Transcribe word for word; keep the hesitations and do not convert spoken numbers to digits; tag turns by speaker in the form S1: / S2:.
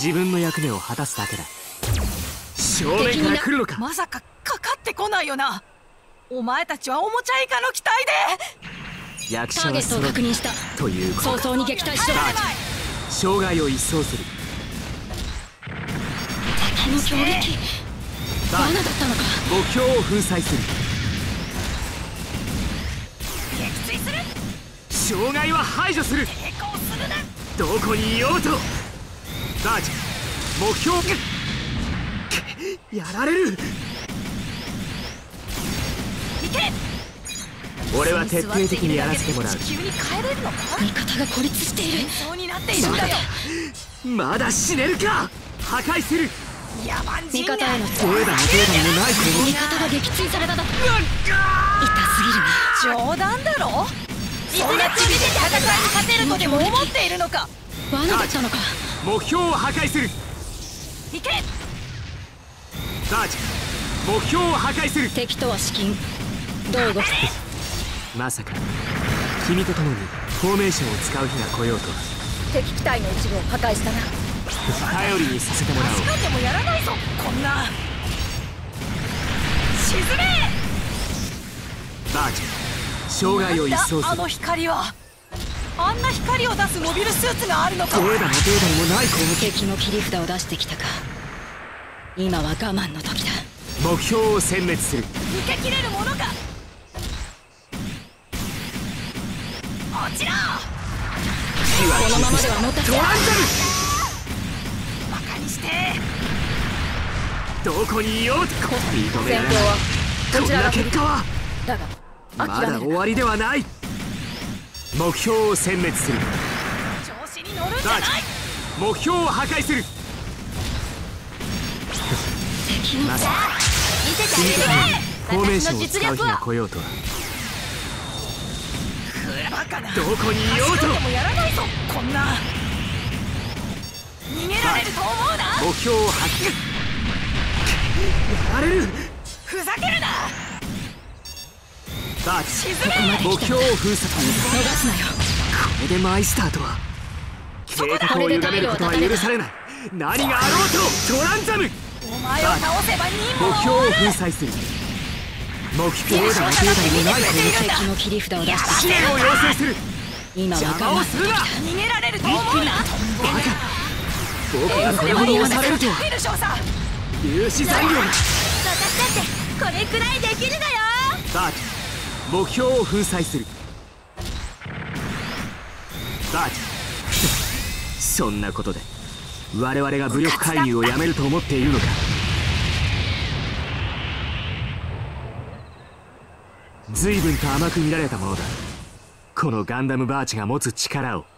S1: 自分の役目を果たすだけだ。正面から来るのか。
S2: まさかかかってこないよな。お前たちはおもちゃ以下の機体で。
S1: 役
S3: ターゲットを確認した
S1: ということ
S3: 早々に撃退しろ。
S1: 障害を一掃する。
S3: 敵の攻撃罠だったのか。
S1: 目標を粉砕する。
S2: 撃墜する。
S1: 障害は排除する。
S2: 抵抗するな。
S1: どこにいようとバーチ目標やられる。
S2: 行け。
S1: 俺は徹底的にやらせてもらう。
S2: 地球に帰れるのか。
S3: 味方が孤立している。
S2: そうになっているんだよ。
S1: まだ死ねるか。破壊する。
S2: 野蛮人が。
S3: 味方への
S1: データのデータにもない攻撃。
S3: 味方が撃墜されただ。痛すぎるな。
S2: 冗談だろ。そんな地味で戦いに勝てるとでも思っているのか。
S3: 罠だったのか。
S1: 目標を破壊する。
S2: 行け。
S1: バーチ目標を破壊する。
S3: 敵とは至近。どう動く。
S1: まさか君と共にフォーメーションを使う日が来ようとは。
S3: 敵機体の一部を破壊したな。
S1: 頼りにさせてもらおう。
S2: 確かでもやらないぞこんな。沈め。
S1: バーチ障害を一掃する。
S2: あの光は。あんな光を出すモビルスーツがあるのか。
S1: データのデータにもない攻撃。
S3: 敵の切り札を出してきたか。今は我慢の時だ。
S1: 目標を殲滅する。
S2: 逃げ切れるものか。落ちろ。
S3: このままではもたつか。
S2: バカにして。
S1: どこにいようと認められない。
S3: 戦闘はこちらが
S1: こんな結果は
S3: だが
S1: ま
S3: 諦める
S1: だ終わりではない。目標を殲滅する。
S2: 調子に乗るんじゃない。
S1: 目標を破壊する。
S3: 敵の
S1: まさか
S2: 見せて
S1: 君と共に
S2: あげて。
S1: フォーメーションを使う日が来ようとは。
S2: バカな。
S1: どこにいようと
S2: 確かでもやらないぞこんな。逃げられると思うな。
S1: 目標を破棄。やられる。
S2: ふざけるな。
S1: バーチ
S2: 沈め。
S1: 目標を封鎖。
S3: 逃すなよ。
S1: これでマイスターとは計画を歪めることは許されない。何があろうとトランザム。
S2: お前を倒せば任務
S1: 目標を
S2: は終わる。
S1: 粉砕する。目標データのデータにもない攻撃。
S3: 敵の切り札を出して
S1: 支援を要請する。
S3: 今は
S1: 邪魔
S3: 我慢
S1: をするな。
S2: 逃げられると思うな。
S1: バカ僕がこれほど押されるとは。
S2: フィル少佐。
S1: 粒子残量。
S2: 私だってこれくらいできるだよ。
S1: バーチ目標を粉砕する。バーチそんなことで我々が武力介入をやめると思っているのか。随分と甘く見られたものだこのガンダムバーチが持つ力を。